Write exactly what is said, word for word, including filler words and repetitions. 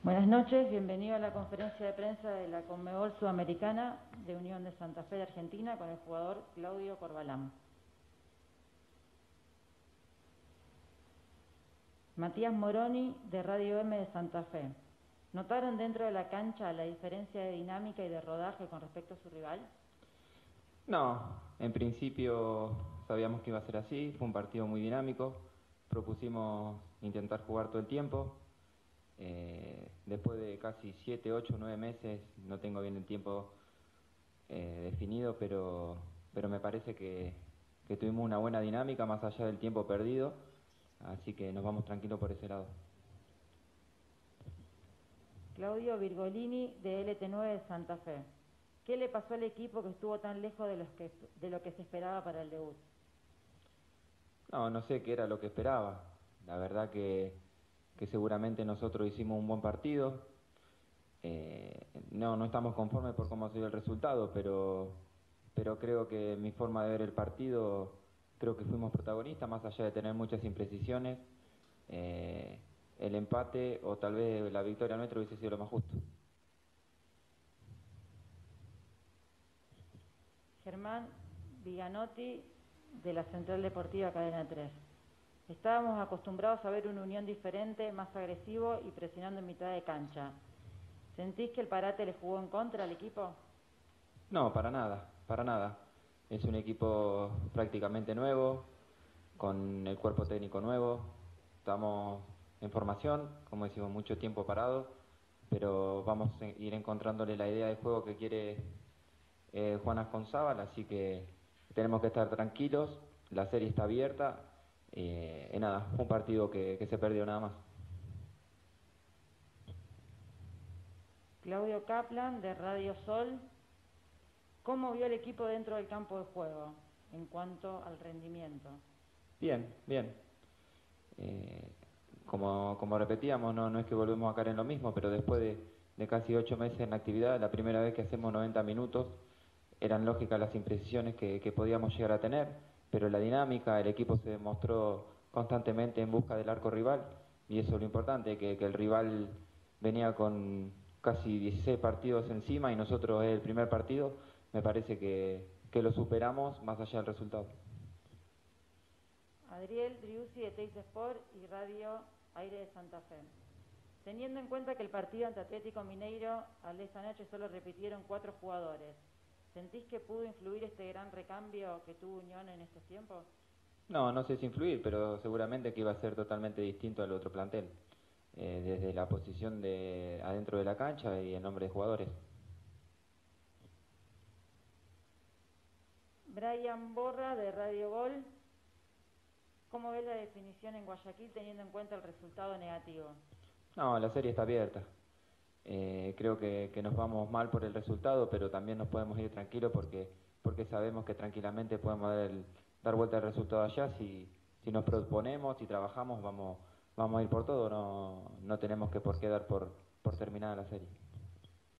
Buenas noches, bienvenido a la conferencia de prensa de la Conmebol Sudamericana de Unión de Santa Fe de Argentina con el jugador Claudio Corbalán. Matías Moroni, de Radio M de Santa Fe. ¿Notaron dentro de la cancha la diferencia de dinámica y de rodaje con respecto a su rival? No, en principio sabíamos que iba a ser así, fue un partido muy dinámico, propusimos intentar jugar todo el tiempo. Eh, después de casi siete, ocho, nueve meses, no tengo bien el tiempo eh, definido, pero, pero me parece que, que tuvimos una buena dinámica más allá del tiempo perdido, así que nos vamos tranquilos por ese lado. Claudio Virgolini, de L T nueve de Santa Fe. ¿Qué le pasó al equipo que estuvo tan lejos de, los que, de lo que se esperaba para el debut? No, no sé qué era lo que esperaba. La verdad que, que seguramente nosotros hicimos un buen partido. Eh, no, no estamos conformes por cómo ha sido el resultado, pero, pero creo que mi forma de ver el partido, creo que fuimos protagonistas, más allá de tener muchas imprecisiones. Eh, el empate o tal vez la victoria nuestra hubiese sido lo más justo. Germán Viganotti, de la Central Deportiva Cadena tres. Estábamos acostumbrados a ver una Unión diferente, más agresivo y presionando en mitad de cancha. ¿Sentís que el parate le jugó en contra al equipo? No, para nada, para nada. Es un equipo prácticamente nuevo, con el cuerpo técnico nuevo. Estamos en formación, como decimos, mucho tiempo parado, pero vamos a ir encontrándole la idea de juego que quiere eh, Juan Asconzábal, así que tenemos que estar tranquilos, la serie está abierta, eh, y nada, fue un partido que, que se perdió nada más. Claudio Kaplan, de Radio Sol. ¿Cómo vio el equipo dentro del campo de juego en cuanto al rendimiento? Bien, bien. Eh, como, como repetíamos, no, no es que volvemos a caer en lo mismo, pero después de, de casi ocho meses en actividad, la primera vez que hacemos noventa minutos, eran lógicas las imprecisiones que, que podíamos llegar a tener, pero la dinámica, el equipo se demostró constantemente en busca del arco rival, y eso es lo importante, que, que el rival venía con casi dieciséis partidos encima y nosotros el primer partido, me parece que, que lo superamos más allá del resultado. Adriel Driussi, de Teis Sport y Radio Aire de Santa Fe. Teniendo en cuenta que el partido ante Atlético Mineiro al de esta noche solo repitieron cuatro jugadores, ¿sentís que pudo influir este gran recambio que tuvo Unión en estos tiempos? No, no sé si influir, pero seguramente que iba a ser totalmente distinto al otro plantel, eh, desde la posición de adentro de la cancha y el nombre de jugadores. Brian Borra, de Radio Gol. ¿Cómo ves la definición en Guayaquil teniendo en cuenta el resultado negativo? No, la serie está abierta. Eh, creo que, que nos vamos mal por el resultado, pero también nos podemos ir tranquilos porque, porque sabemos que tranquilamente podemos dar, el- dar vuelta al resultado allá. Si, si nos proponemos, si trabajamos, vamos, vamos a ir por todo. No, no tenemos que por qué dar por, por terminada la serie.